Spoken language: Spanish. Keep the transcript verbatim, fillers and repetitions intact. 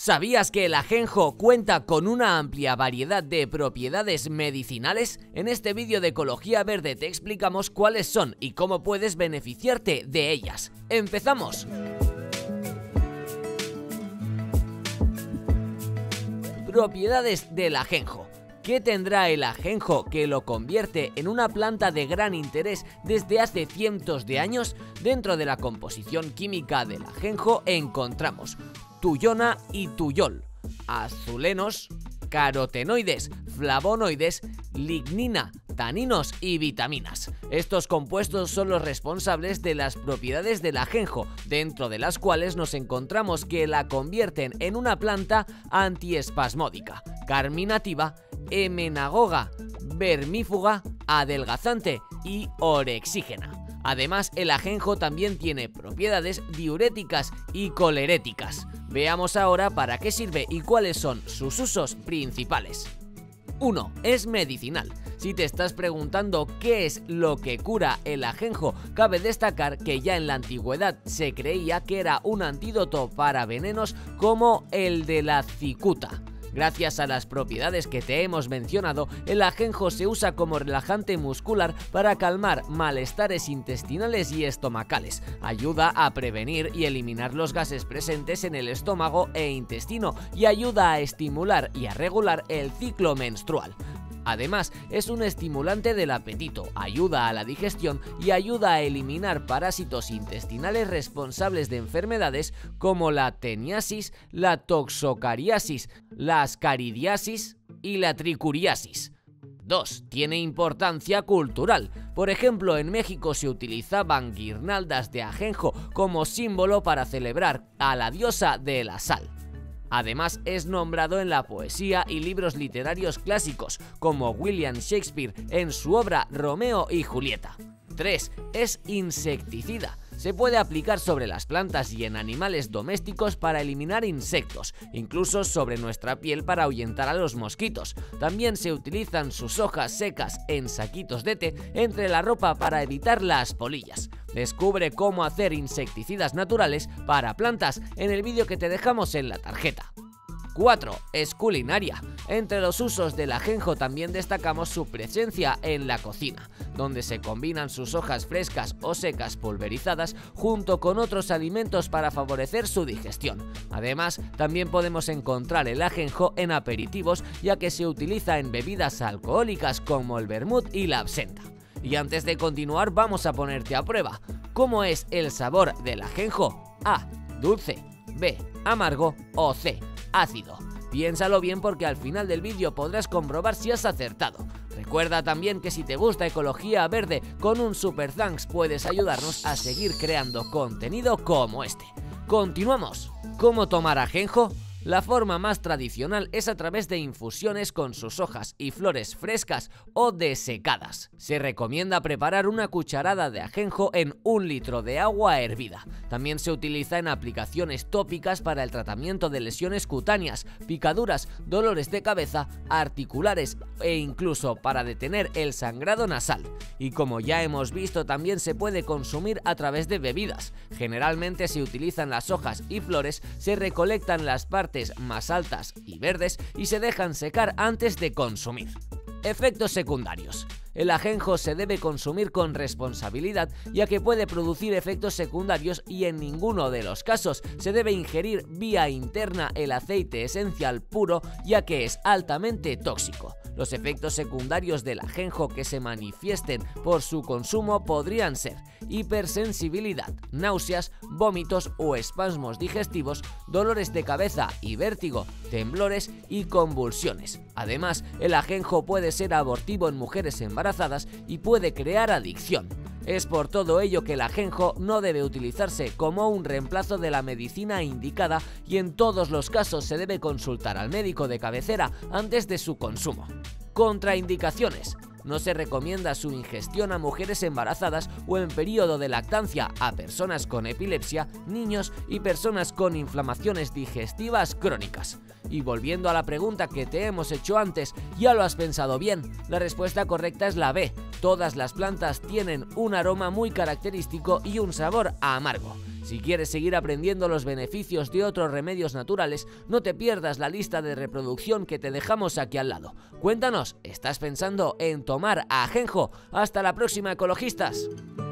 ¿Sabías que el ajenjo cuenta con una amplia variedad de propiedades medicinales? En este vídeo de Ecología Verde te explicamos cuáles son y cómo puedes beneficiarte de ellas. ¡Empezamos! Propiedades del ajenjo. ¿Qué tendrá el ajenjo que lo convierte en una planta de gran interés desde hace cientos de años? Dentro de la composición química del ajenjo encontramos tuyona y tuyol, azulenos, carotenoides, flavonoides, lignina, taninos y vitaminas. Estos compuestos son los responsables de las propiedades del ajenjo, dentro de las cuales nos encontramos que la convierten en una planta antiespasmódica, carminativa, emenagoga, vermífuga, adelgazante y orexígena. Además, el ajenjo también tiene propiedades diuréticas y coleréticas. Veamos ahora para qué sirve y cuáles son sus usos principales. uno. Es medicinal. Si te estás preguntando qué es lo que cura el ajenjo, cabe destacar que ya en la antigüedad se creía que era un antídoto para venenos como el de la cicuta. Gracias a las propiedades que te hemos mencionado, el ajenjo se usa como relajante muscular para calmar malestares intestinales y estomacales. Ayuda a prevenir y eliminar los gases presentes en el estómago e intestino y ayuda a estimular y a regular el ciclo menstrual. Además, es un estimulante del apetito, ayuda a la digestión y ayuda a eliminar parásitos intestinales responsables de enfermedades como la teniasis, la toxocariasis, la ascaridiasis y la tricuriasis. dos. Tiene importancia cultural. Por ejemplo, en México se utilizaban guirnaldas de ajenjo como símbolo para celebrar a la diosa de la sal. Además, es nombrado en la poesía y libros literarios clásicos, como William Shakespeare en su obra Romeo y Julieta. tres. Es insecticida. Se puede aplicar sobre las plantas y en animales domésticos para eliminar insectos, incluso sobre nuestra piel para ahuyentar a los mosquitos. También se utilizan sus hojas secas en saquitos de té entre la ropa para evitar las polillas. Descubre cómo hacer insecticidas naturales para plantas en el vídeo que te dejamos en la tarjeta. cuatro. Es culinaria. Entre los usos del ajenjo también destacamos su presencia en la cocina, donde se combinan sus hojas frescas o secas pulverizadas junto con otros alimentos para favorecer su digestión. Además, también podemos encontrar el ajenjo en aperitivos, ya que se utiliza en bebidas alcohólicas como el vermut y la absenta. Y antes de continuar, vamos a ponerte a prueba. ¿Cómo es el sabor del ajenjo? A. Dulce. B. Amargo. O C. Ácido. Piénsalo bien porque al final del vídeo podrás comprobar si has acertado. Recuerda también que si te gusta Ecología Verde, con un super thanks puedes ayudarnos a seguir creando contenido como este. ¡Continuamos! ¿Cómo tomar ajenjo? La forma más tradicional es a través de infusiones con sus hojas y flores frescas o desecadas. Se recomienda preparar una cucharada de ajenjo en un litro de agua hervida. También se utiliza en aplicaciones tópicas para el tratamiento de lesiones cutáneas, picaduras, dolores de cabeza, articulares e incluso para detener el sangrado nasal. Y como ya hemos visto, también se puede consumir a través de bebidas. Generalmente se utilizan las hojas y flores, se recolectan las partes más altas y verdes y se dejan secar antes de consumir. Efectos secundarios. El ajenjo se debe consumir con responsabilidad, ya que puede producir efectos secundarios y en ninguno de los casos se debe ingerir vía interna el aceite esencial puro, ya que es altamente tóxico. Los efectos secundarios del ajenjo que se manifiesten por su consumo podrían ser hipersensibilidad, náuseas, vómitos o espasmos digestivos, dolores de cabeza y vértigo, temblores y convulsiones. Además, el ajenjo puede ser abortivo en mujeres embarazadas y puede crear adicción. Es por todo ello que el ajenjo no debe utilizarse como un reemplazo de la medicina indicada y en todos los casos se debe consultar al médico de cabecera antes de su consumo. Contraindicaciones. No se recomienda su ingestión a mujeres embarazadas o en periodo de lactancia, a personas con epilepsia, niños y personas con inflamaciones digestivas crónicas. Y volviendo a la pregunta que te hemos hecho antes, ¿ya lo has pensado bien? La respuesta correcta es la B. Todas las plantas tienen un aroma muy característico y un sabor amargo. Si quieres seguir aprendiendo los beneficios de otros remedios naturales, no te pierdas la lista de reproducción que te dejamos aquí al lado. Cuéntanos, ¿estás pensando en tomar ajenjo? Hasta la próxima, ecologistas.